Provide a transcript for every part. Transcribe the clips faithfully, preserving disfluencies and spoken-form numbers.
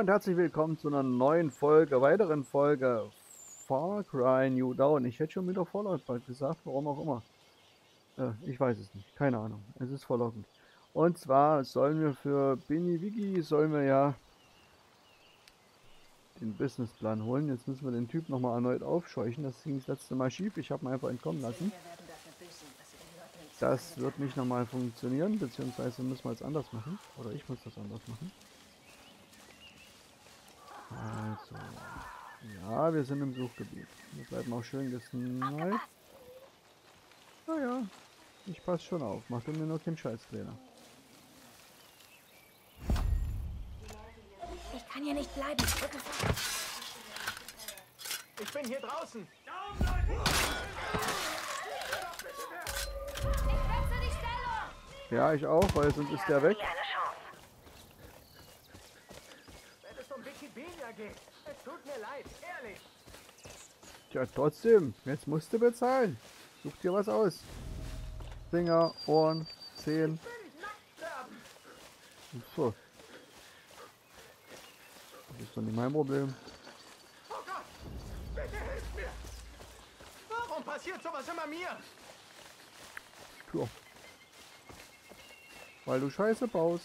und herzlich willkommen zu einer neuen Folge, weiteren Folge Far Cry New Dawn. Ich hätte schon wieder Fallout bald gesagt, warum auch immer. Äh, ich weiß es nicht, keine Ahnung. Es ist verlockend. Und zwar sollen wir für Biniwigi, sollen wir ja den Businessplan holen. Jetzt müssen wir den Typ nochmal erneut aufscheuchen. Das ging das letzte Mal schief. Ich habe ihn einfach entkommen lassen. Das wird nicht nochmal funktionieren, beziehungsweise müssen wir es anders machen. Oder ich muss das anders machen. Also, ja, wir sind im Suchgebiet. Wir bleiben auch schön gesniped. Naja, ich passe schon auf. Mach du mir nur keinen Scheiß, Kleiner. Ich kann hier nicht bleiben. Ich bin hier draußen. Ich wechsle die Stellung. Ja, ich auch, weil sonst ist der weg. Wenn es um Wikipedia geht, es tut mir leid, ehrlich. Tja, trotzdem, jetzt musst du bezahlen. Such dir was aus. Finger, Ohren, Zehen. So. Das ist doch nicht mein Problem. Oh Gott, bitte hilf mir. Warum passiert sowas immer mir? Tja. Weil du Scheiße baust.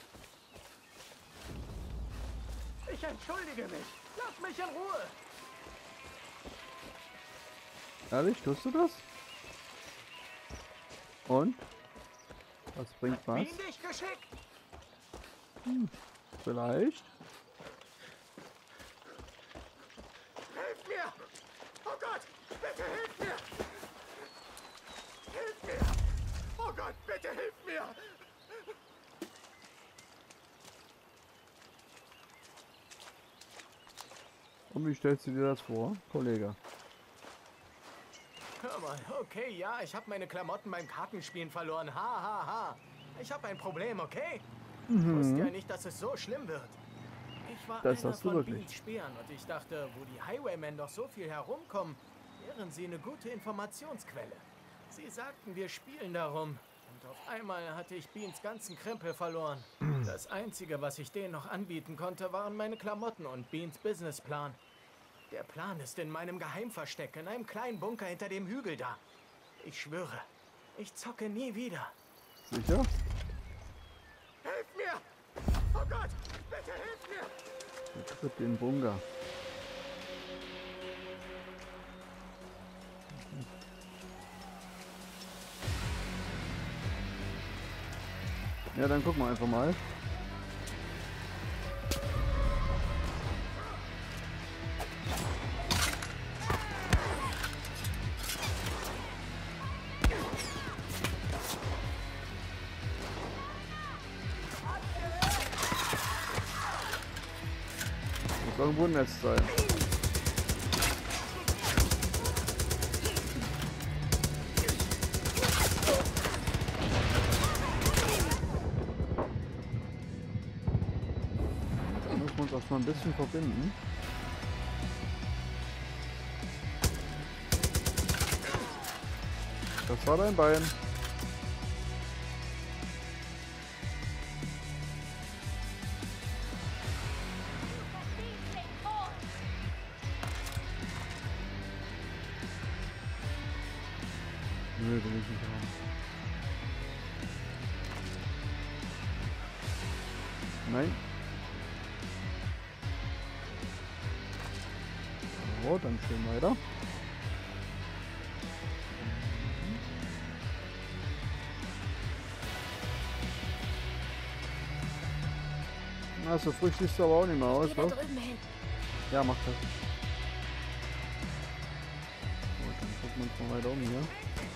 Ich entschuldige mich. Lass mich in Ruhe. Ehrlich, tust du das? Und? Was bringt was? Wie dich geschickt? Hm, vielleicht. Hilf mir. Oh Gott, bitte hilf mir. Hilf mir. Oh Gott, bitte hilf mir. Und wie stellst du dir das vor, Kollege? Hör mal, okay, ja, ich habe meine Klamotten beim Kartenspielen verloren. Ha, ha, ha. Ich habe ein Problem, okay? Ich wusste ja nicht, dass es so schlimm wird. Ich war Das einer hast du von wirklich. Beans Speeren und ich dachte, wo die Highwaymen doch so viel herumkommen, wären sie eine gute Informationsquelle. Sie sagten, wir spielen darum. Und auf einmal hatte ich Beans ganzen Krempel verloren. Das Einzige, was ich denen noch anbieten konnte, waren meine Klamotten und Beans Businessplan. Der Plan ist in meinem Geheimversteck, in einem kleinen Bunker hinter dem Hügel da. Ich schwöre, ich zocke nie wieder. Sicher? Hilf mir! Oh Gott, bitte hilf mir! Betritt den Bunker. Ja, dann gucken wir einfach mal. Muss irgendwo ein Netz sein. Da müssen wir uns erstmal ein bisschen verbinden. Das war dein Bein. Nö, will ich nicht haben. Nein. So, dann schön weiter. Na, so frisch siehst du aber auch nicht mehr aus, Geh da was? drüben hin. Ja, mach das. Gut, dann gucken wir uns mal weiter um hier.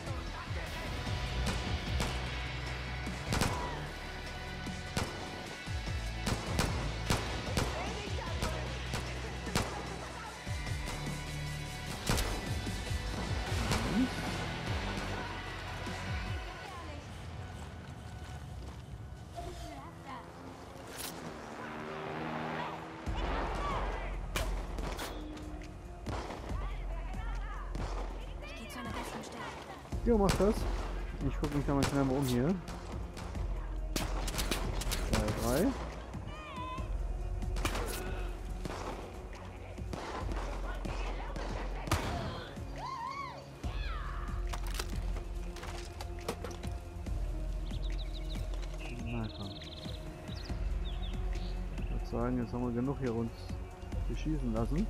Ich gehe zu einer besseren Stelle. Jo, mach das. Ich gucke mich da mal schnell mal um hier. Zwei, drei. sagen, jetzt haben wir genug hier uns beschießen lassen.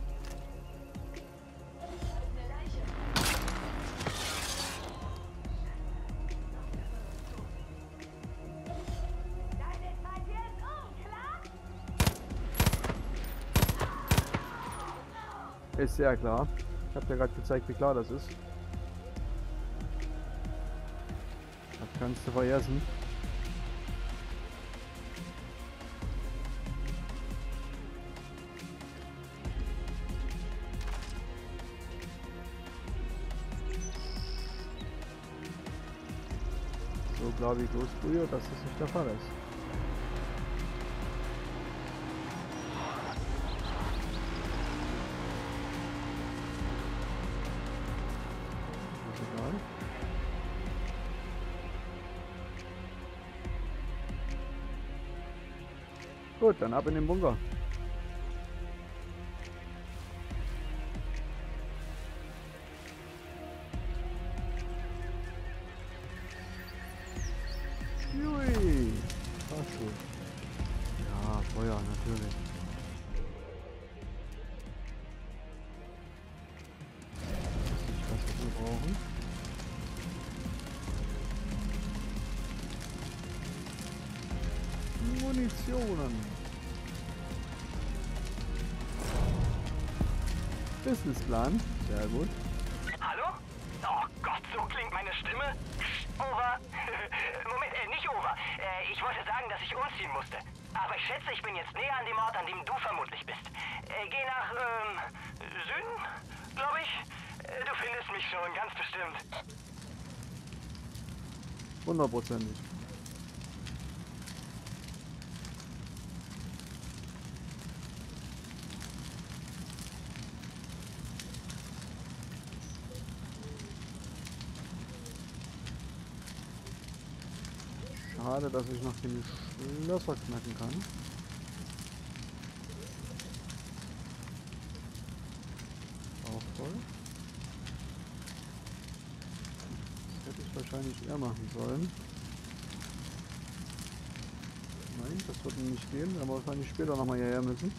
Ist sehr klar. Ich habe dir gerade gezeigt, wie klar das ist. Das kannst du vergessen. So klar wie bloß früher, dass das nicht der Fall ist. Gut, dann ab in den Bunker. Jui, war schön. Ja, Feuer natürlich. Das ist nicht das, was wir brauchen. Munitionen. Businessplan, sehr gut. Hallo? Oh Gott, so klingt meine Stimme. Over. Moment, äh, nicht over. Äh, ich wollte sagen, dass ich umziehen musste. Aber ich schätze, ich bin jetzt näher an dem Ort, an dem du vermutlich bist. Äh, geh nach, ähm, Süden, glaube ich. Äh, du findest mich schon, ganz bestimmt. Hundertprozentig. Schade, dass ich noch den Schlösser knacken kann. Auch voll. Das hätte ich wahrscheinlich eher machen sollen. Nein, das wird nicht gehen, aber wahrscheinlich später nochmal hierher müssen.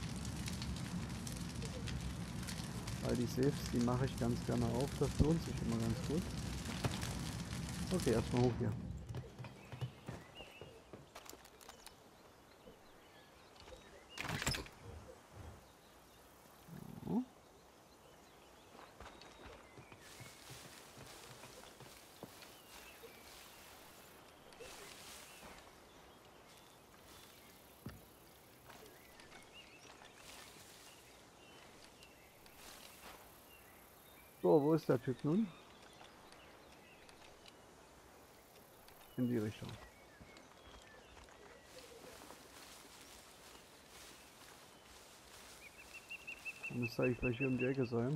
Weil die Saves, die mache ich ganz gerne auf, das lohnt sich immer ganz gut. Okay, erstmal hoch hier. So, wo ist der Typ nun? In die Richtung. Dann müsste eigentlich gleich hier um die Ecke sein.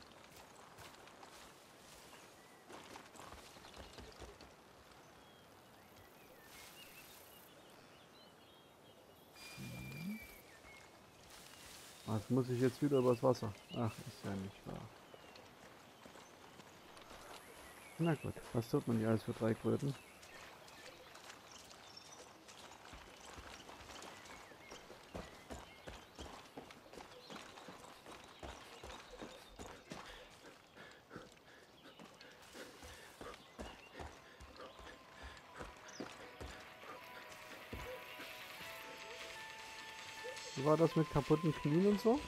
Was muss ich jetzt wieder übers Wasser? Ach, ist ja nicht wahr. Na gut, was tut man hier alles für drei Kröten? Wie war das mit kaputten Knien und so?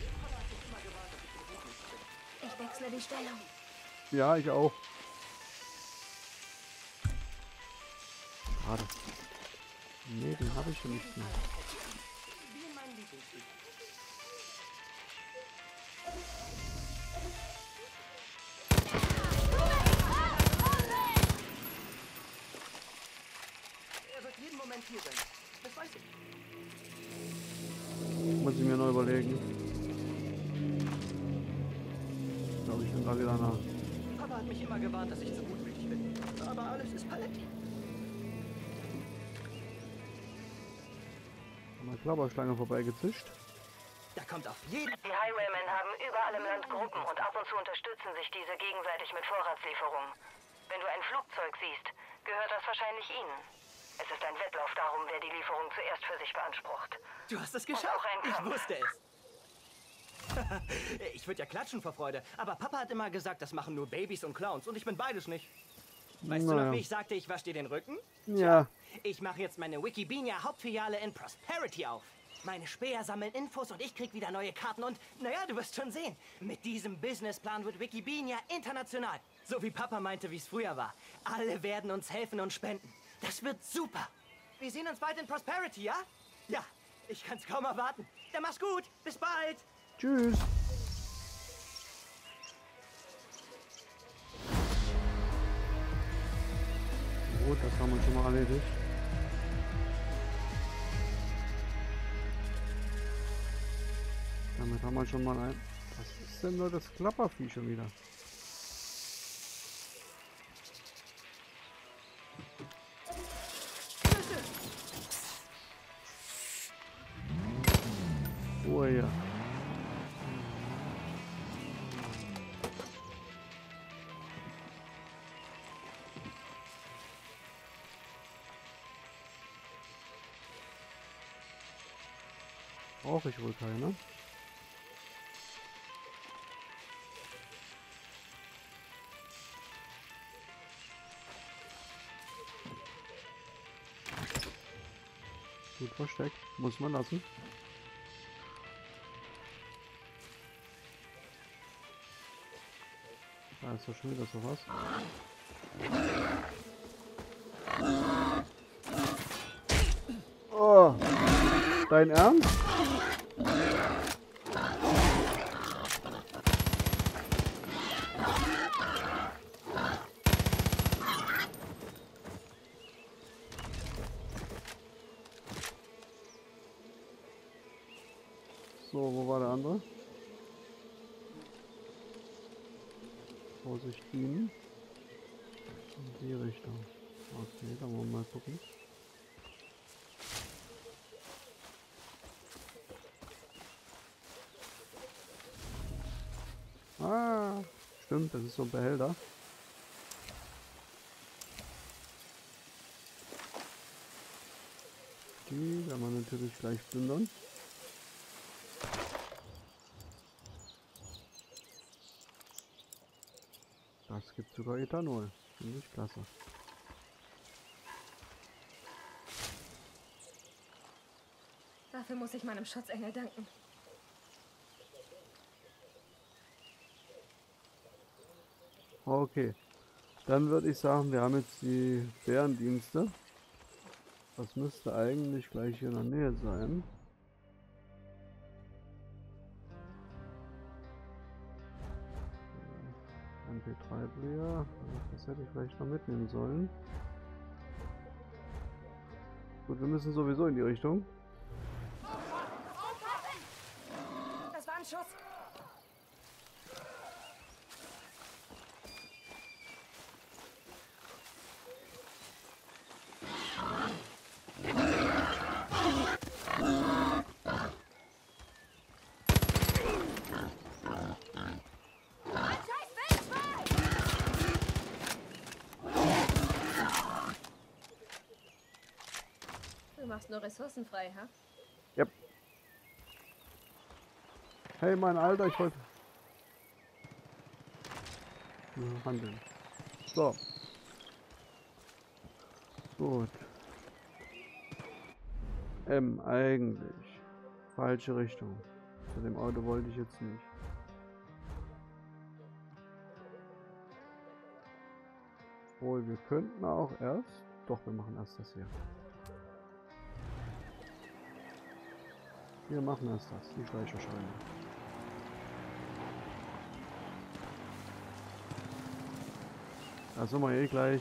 Ich wechsle die Stellung. Ja, ich auch. Schade. Nee, den habe ich schon nicht mehr. Er wird jeden Moment hier sein. Das weiß ich. Muss ich mir noch überlegen. Ich glaube, ich bin da wieder nach. Papa hat mich immer gewarnt, dass ich zu gutmütig bin. Aber alles ist Paletti. An der Klapperschlange vorbeigezischt. Da kommt auf jeden... Die Highwaymen haben überall im Land Gruppen und ab und zu unterstützen sich diese gegenseitig mit Vorratslieferungen. Wenn du ein Flugzeug siehst, gehört das wahrscheinlich ihnen. Es ist ein Wettlauf darum, wer die Lieferung zuerst für sich beansprucht. Du hast es Und geschafft. auch ein Ich Kampf. wusste es. Ich würde ja klatschen vor Freude, aber Papa hat immer gesagt, das machen nur Babys und Clowns und ich bin beides nicht. Weißt du Naja. noch, wie ich sagte, ich wasche dir den Rücken? Ja. Ich mache jetzt meine Wikibeania Hauptfiliale in Prosperity auf. Meine Späher sammeln Infos und ich krieg wieder neue Karten und, naja, du wirst schon sehen. Mit diesem Businessplan wird Wikibeania international. So wie Papa meinte, wie es früher war. Alle werden uns helfen und spenden. Das wird super. Wir sehen uns bald in Prosperity, ja? Ja, ich kann's kaum erwarten. Dann mach's gut. Bis bald. Tschüss. Gut, das haben wir schon mal erledigt. Damit haben wir schon mal ein... Was ist denn nur das Klappervieh schon wieder? Oh ja. Brauche ich wohl keine. Gut versteckt, muss man lassen. Da ist ja schon wieder sowas. Oh, dein Ernst? So, wo war der andere? Vorsicht dienen. In die Richtung. Okay, dann wollen wir mal gucken. Ah, stimmt, das ist so ein Behälter. Die werden wir natürlich gleich plündern. Das gibt sogar Ethanol. Finde ich klasse. Dafür muss ich meinem Schutzengel danken. Okay. Dann würde ich sagen, wir haben jetzt die Bärendienste. Das müsste eigentlich gleich hier in der Nähe sein. M P drei Player. Das hätte ich vielleicht noch mitnehmen sollen. Gut, wir müssen sowieso in die Richtung. Das war ein Schuss. Du machst nur Ressourcen frei, ha? Yep. Hey, mein Alter, ich wollte... Ja, handeln. So. Gut. M, eigentlich. Falsche Richtung. Zu dem Auto wollte ich jetzt nicht. Obwohl, wir könnten auch erst... Doch, wir machen erst das hier. Wir machen erst das, die Speicherscheine. Da sind wir eh gleich.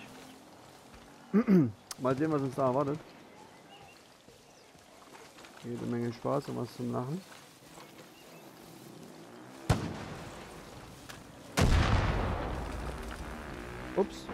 Mal sehen, was uns da erwartet. Jede Menge Spaß und was zum Lachen. Ups.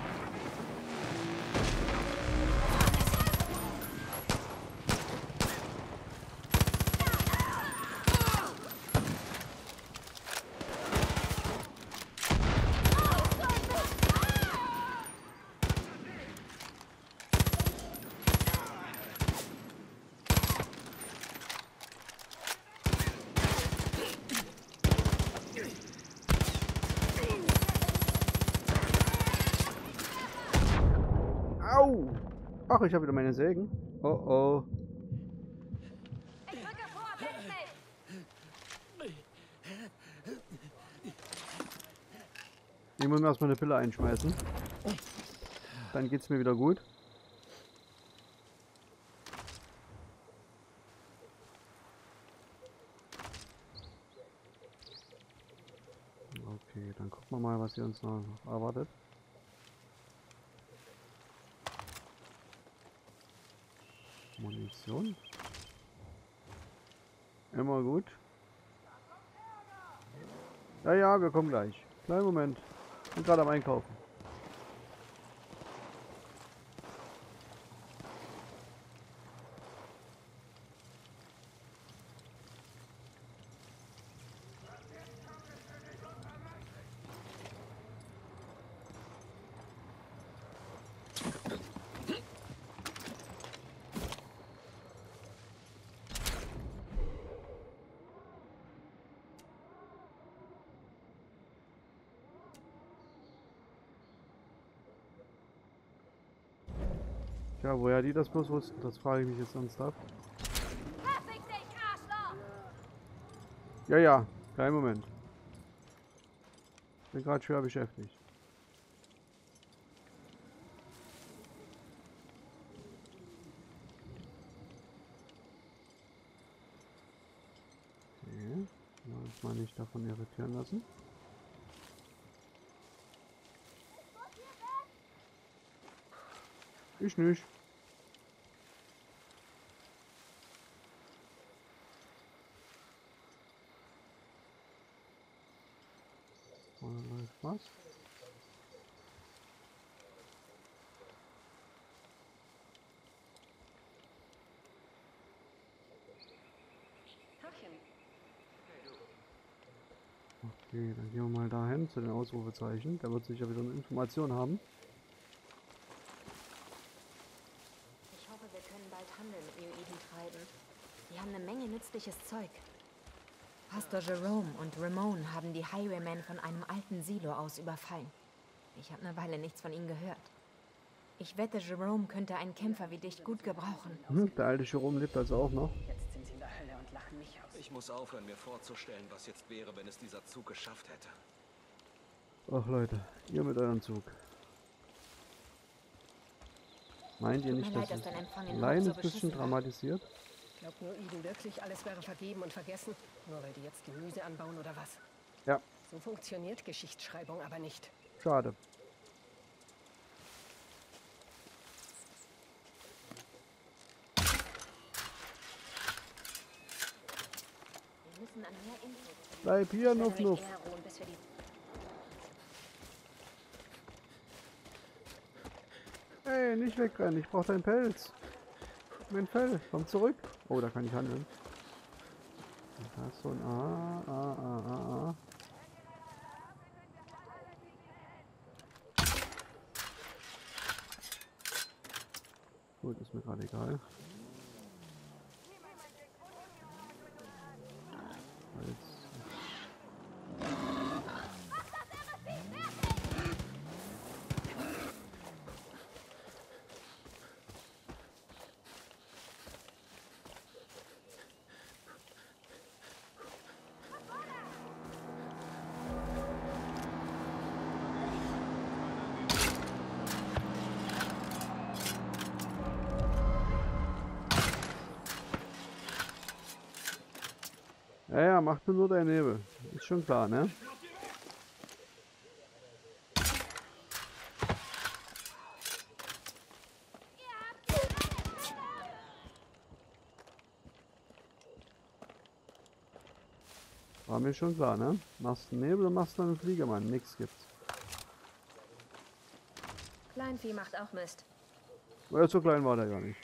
Ach, ich habe wieder meine Sägen. Oh oh. Ich drücke vor, Blitzlicht! Ich muss mir erstmal eine Pille einschmeißen. Dann geht's mir wieder gut. Okay, dann gucken wir mal, was hier uns noch erwartet. Munition. Immer gut. Ja, ja, wir kommen gleich. Kleinen Moment. Ich bin gerade am Einkaufen. Ja, woher die das bloß wussten, das frage ich mich jetzt ernsthaft. Verfick dich, Arschloch! Ja, ja, kleinen Moment. Bin gerade schwer beschäftigt. Okay, uns mal nicht davon irritieren lassen. Ich nicht. Was? Okay, dann gehen wir mal dahin zu den Ausrufezeichen. Der wird sicher wieder eine Information haben. Ich hoffe, wir können bald Handel mit New Eden treiben. Die haben eine Menge nützliches Zeug. Pastor Jerome und Ramon haben die Highwaymen von einem alten Silo aus überfallen. Ich habe eine Weile nichts von ihnen gehört. Ich wette, Jerome könnte einen Kämpfer wie dich gut gebrauchen. Hm, der alte Jerome lebt also auch noch. Jetzt sind sie in der Hölle und lachen mich aus. Ich muss aufhören, mir vorzustellen, was jetzt wäre, wenn es dieser Zug geschafft hätte. Ach Leute, ihr mit eurem Zug. Meint ihr nicht, dass es ein kleines bisschen dramatisiert? Glaubt nur Eden wirklich, alles wäre vergeben und vergessen? Nur weil die jetzt Gemüse anbauen oder was? Ja. So funktioniert Geschichtsschreibung aber nicht. Schade. Wir müssen an mehr Infos. Bleib hier, Nuff Nuff. Hey, nicht wegrennen, ich brauche deinen Pelz. Mein Fell, komm zurück. Oh, da kann ich handeln. Da ist so ein A, A, A, A, A. Gut, ist mir gerade egal. Jetzt. Ja, ja, macht mir nur dein Nebel. Ist schon klar, ne? War mir schon klar, ne? Machst du Nebel und machst dann einen Fliegermann. Nix gibt's. Kleinvieh macht auch Mist. Ja, so klein war der gar nicht.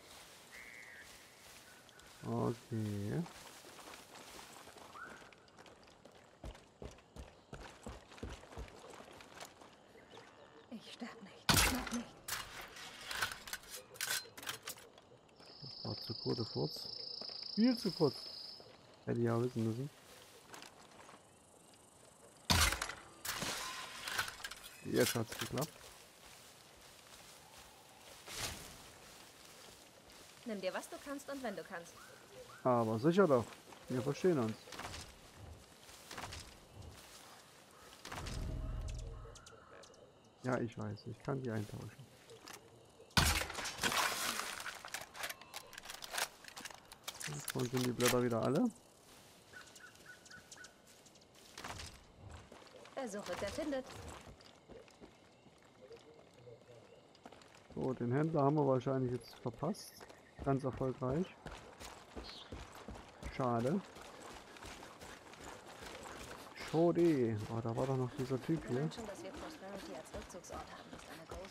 Okay. Ich sterb nicht. Noch nicht. Das war zu kurz, kurz. Viel zu kurz. Hätte ich ja wissen müssen. Jetzt hat's geklappt. Nimm dir, was du kannst und wenn du kannst. Aber sicher doch. Wir verstehen uns. Ja, ich weiß. Ich kann die eintauschen. Und sind die Blätter wieder alle? Wer sucht, der findet. So, den Händler haben wir wahrscheinlich jetzt verpasst. Ganz erfolgreich. Schade. Schade. Oh, da war doch noch dieser Typ Ich hier. meine schon, dass wir Prosperity als Rückzugsort haben. Ist eine große.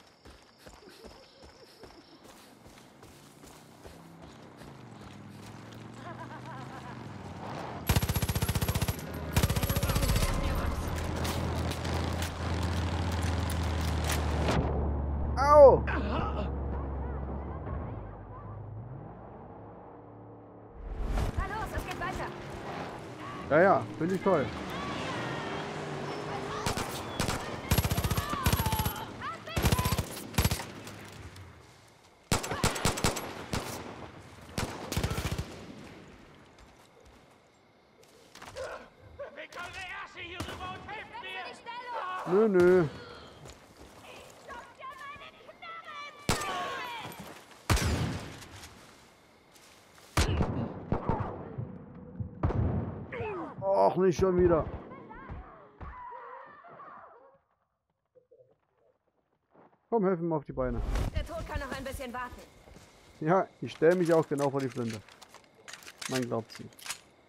Au! Na los, es geht weiter. Ja, ja, finde ich toll. Nö, nö. Och, nicht schon wieder. Komm, helfen wir auf die Beine. Der Tod kann noch ein bisschen warten. Ja, ich stelle mich auch genau vor die Flinte. Man glaubt's nicht.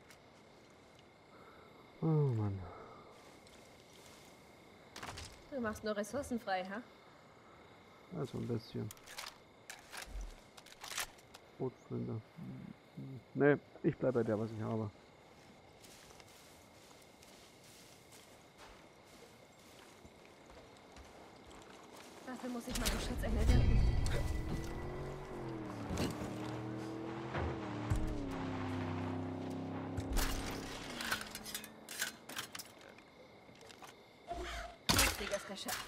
Oh Mann. Du machst nur Ressourcen frei, ha? Also ein bisschen. Rotflinte. Ne, ich bleibe bei der, was ich habe. Dafür muss ich meinem Schutzengel danken. Wichtiges Geschäft.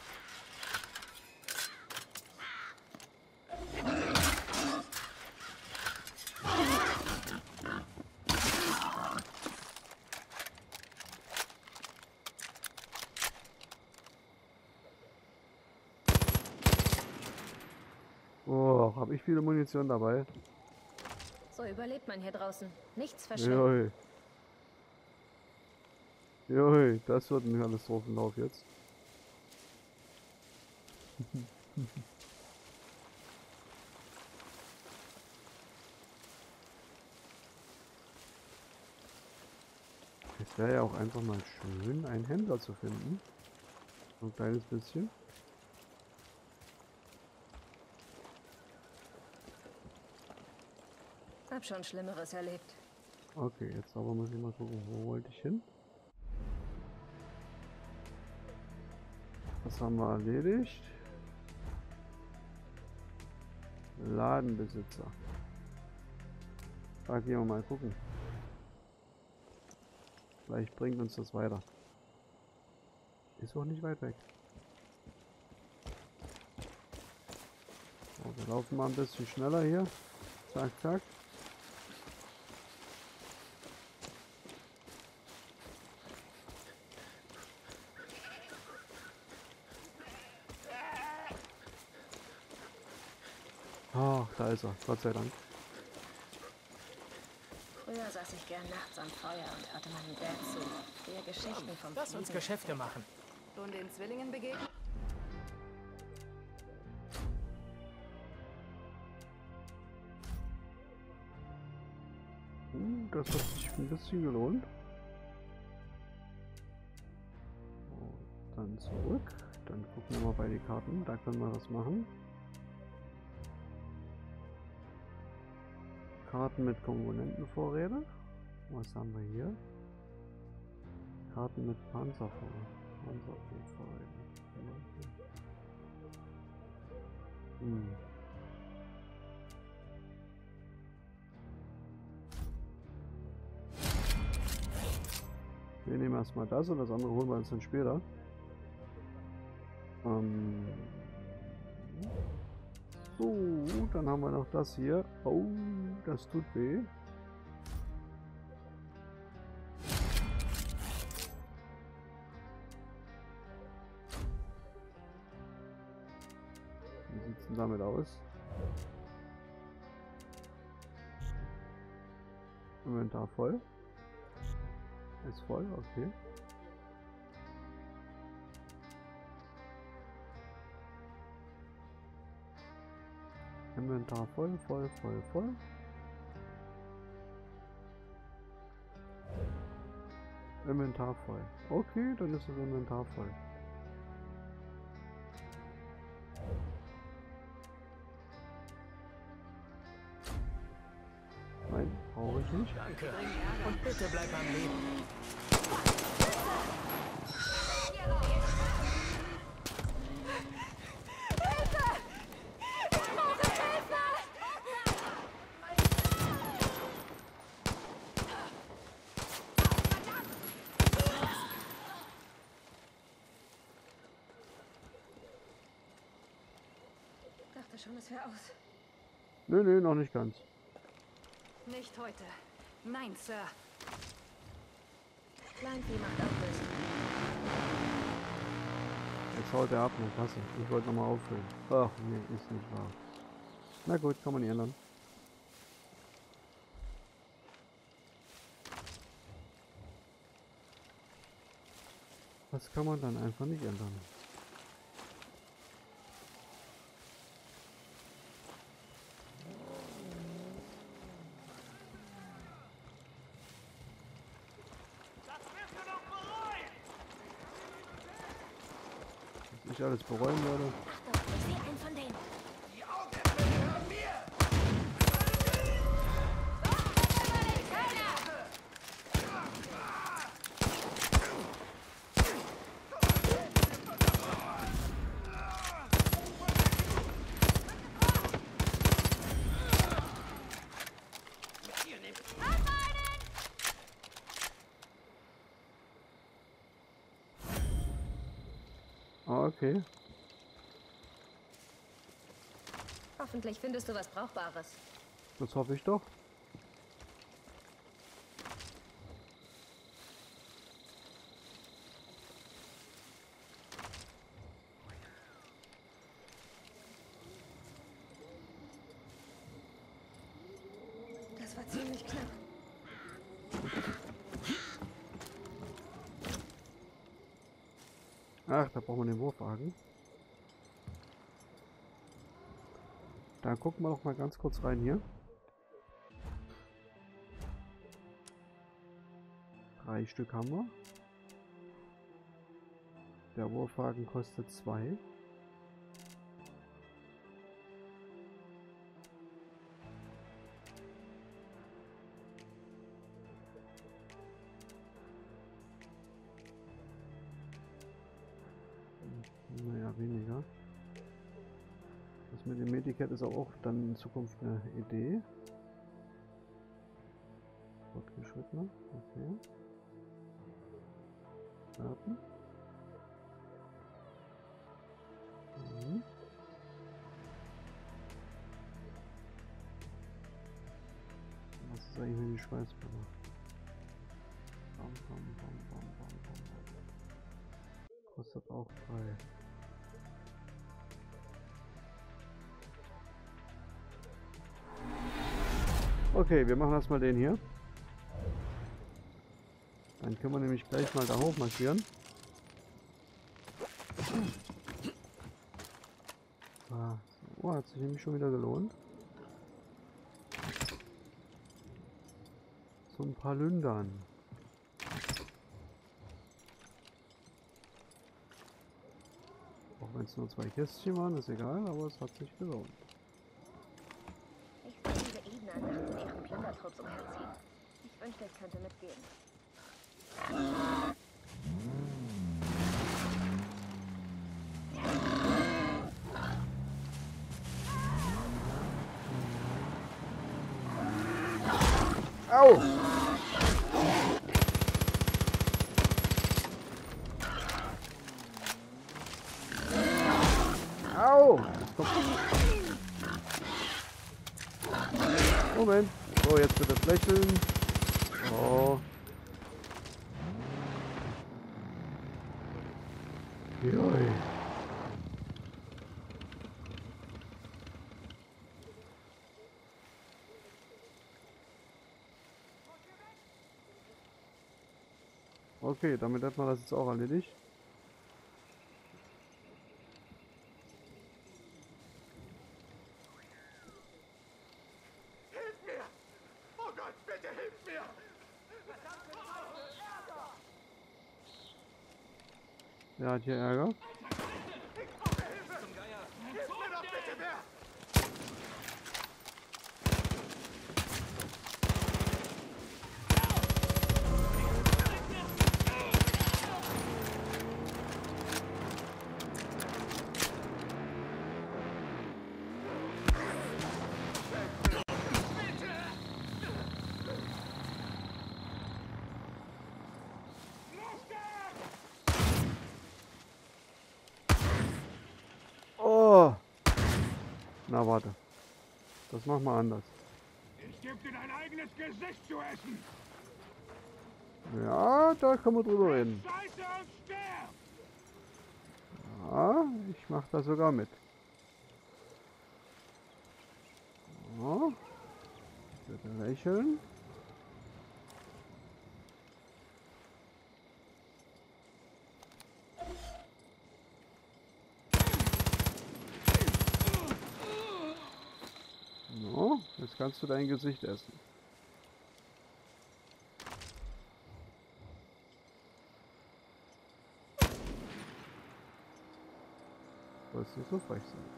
Oh, habe ich viele Munition dabei? So überlebt man hier draußen. Nichts verschwenden. Joi. Joi, das wird ein Katastrophenlauf jetzt. Es wäre ja auch einfach mal schön, einen Händler zu finden. So ein kleines bisschen. Hab schon Schlimmeres erlebt. Okay, jetzt aber muss ich mal gucken, wo wollte ich hin? Das haben wir erledigt. Ladenbesitzer. Da gehen wir mal gucken. Vielleicht bringt uns das weiter. Ist auch nicht weit weg. So, wir laufen mal ein bisschen schneller hier. Zack, zack. Ach, da ist er. Gott sei Dank. Früher saß ich gern nachts am Feuer und hörte meinem Dad zu. Der Geschichten vom Lass uns Fliegen Geschäfte erzählt. machen. Schon den Zwillingen begegnet? Hm, das hat sich ein bisschen gelohnt. So, dann zurück. Dann gucken wir mal bei den Karten. Da können wir was machen. Karten mit Komponentenvorräte. Was haben wir hier? Karten mit Panzervorräten. Panzervorräten. Hm. Wir nehmen erstmal das und das andere holen wir uns dann später. Ähm So, dann haben wir noch das hier. Oh, das tut weh. Wie sieht es denn damit aus? Inventar voll. Ist voll, okay. Inventar voll, voll, voll, voll. Inventar voll. Okay, dann ist das Inventar voll. Nein, brauche ich nicht. Danke. Und bitte bleib am Leben. Ich dachte schon, es wäre aus. Nö, nö, noch nicht ganz. Nicht heute. Nein, Sir. Kleinvieh macht Ablösung. Jetzt haut er ab, ne Klasse. Ich wollte nochmal auffüllen. Ach, nee, ist nicht wahr. Na gut, kann man nicht ändern. Das kann man dann einfach nicht ändern. Was ich alles bereuen werde. Ich sehe einen von denen. Ah, okay. Hoffentlich findest du was Brauchbares. Das hoffe ich doch. Das war ziemlich knapp. Ach, da brauchen wir den Wurfwagen. Da gucken wir doch mal ganz kurz rein hier. Drei Stück haben wir. Der Wurfwagen kostet zwei. Naja, weniger. Das mit dem Medicat ist auch dann in Zukunft eine Idee. Fortgeschrittener, okay. Starten. Mhm. Was ist eigentlich mit die Schweißbänder? Bam, bam, bam, bam, bam, bam. Kostet auch drei. Okay, wir machen erstmal den hier. Dann können wir nämlich gleich mal da hoch marschieren. Ah, oh, hat sich nämlich schon wieder gelohnt. So ein paar Lündern. Auch wenn es nur zwei Kästchen waren, ist egal, aber es hat sich gelohnt. Ich sehe diese Ebene nachts in ihren Plündertrupps umherziehen. Ich wünschte, ich könnte mitgehen. Au! Au! Das kommt. Moment. So, jetzt bitte lächeln. Oh. Joi. Okay, damit hat man das jetzt auch erledigt. Hilf mir! Oh Gott, bitte hilf mir! Wer hat hier Ärger? Ich brauche Hilfe! Hilf mir doch bitte, wer! Oh! Na warte. Das machen wir anders. Ich gebe dir dein eigenes Gesicht zu essen! Ja, da können wir drüber reden. Scheiße und sterb! Ja, ich mache das sogar mit. Ja. Bitte lächeln. So, jetzt kannst du dein Gesicht essen. Sollst du so frech sein?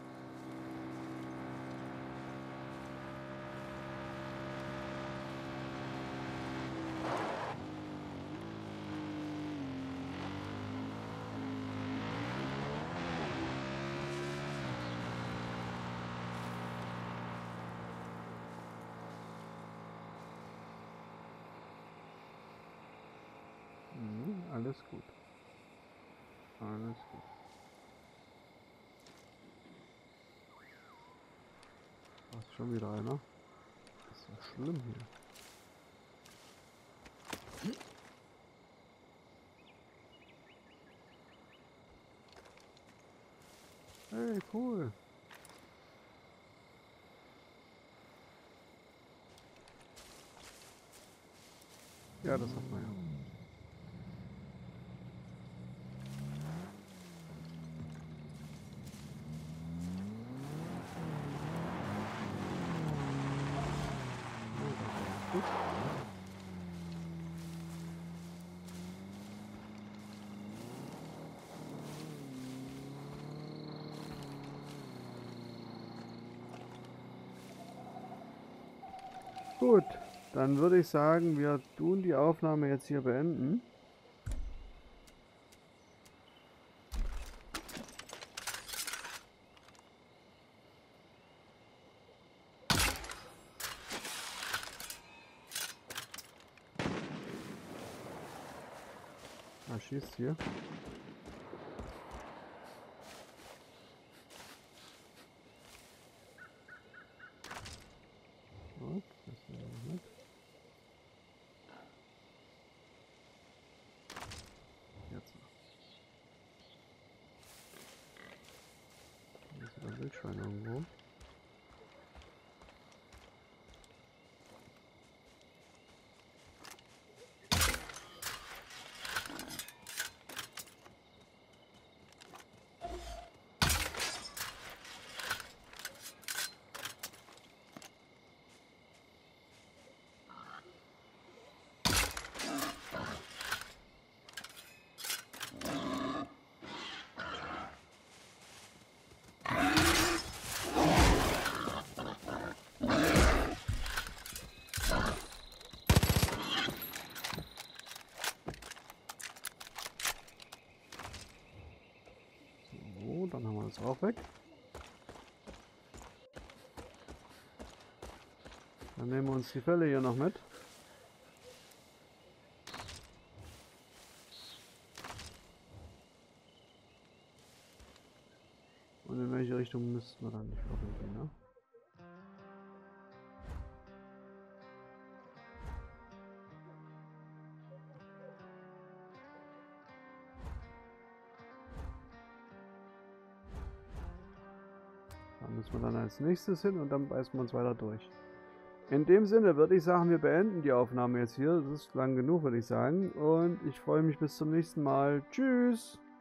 Mhm, alles gut. Alles gut. Da ist schon wieder einer. Das ist ja schlimm hier. Hey, cool. Ja, das hat man ja. Gut. Gut, dann würde ich sagen, wir tun die Aufnahme jetzt hier beenden. Er schießt hier. Gut, das ist noch nicht. Jetzt. Hier ist ein Wildschwein irgendwo. So, dann haben wir das auch weg. Dann nehmen wir uns die Fälle hier noch mit. Und in welche Richtung müssten wir dann nicht gehen, ne? Da müssen wir dann als nächstes hin und dann beißen wir uns weiter durch. In dem Sinne würde ich sagen, wir beenden die Aufnahme jetzt hier. Das ist lang genug, würde ich sagen. Und ich freue mich bis zum nächsten Mal. Tschüss!